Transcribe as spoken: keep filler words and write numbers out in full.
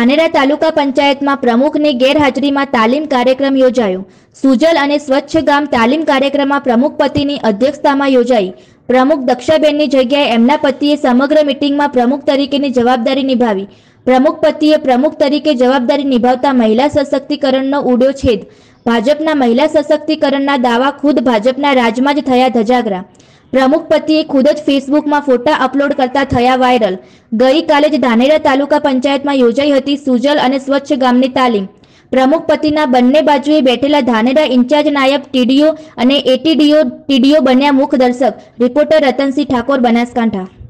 ધાનેરા તાલુકા પંચાયતમાં પ્રમુખની ગેરહાજરીમાં તાલીમ કાર્યક્રમ યોજાયો। સુજલ અને સ્વચ્છ ગામ તાલીમ કાર્યક્રમમાં પ્રમુખ પતિની અધ્યક્ષતામાં યોજાઈ। પ્રમુખ દક્ષાબેનની જગ્યાએ એમના પતિએ સમગ્ર મીટિંગમાં પ્રમુખ તરીકેની જવાબદારી નિભાવી। પ્રમુખ પતિએ પ્રમુખ તરીકે જવાબદારી નિભાવતા મહિલા સશક્તિકરણનો ઉડ્યો છેદ। ભાજપના મહિલા સશક્તિકરણના દાવા ખુદ ભાજપના રાજમાં જ થયા ધજાગરા। પ્રમુખ પતિએ ખુદ જ ફેસબુકમાં ફોટા અપલોડ કરતા થયા વાયરલ। ગઈકાલે જ ધાનેરા તાલુકા પંચાયતમાં યોજાઈ હતી સુજલ અને સ્વચ્છ ગામની તાલીમ। પ્રમુખ પતિના બંને બાજુએ બેઠેલા ધાનેરા ઇન્ચાર્જ નાયબ ટીડીઓ અને એટીડીઓ ટીડીઓ બન્યા મુખ દર્શક। રિપોર્ટર રતનસિંહ ઠાકોર, બનાસકાંઠા।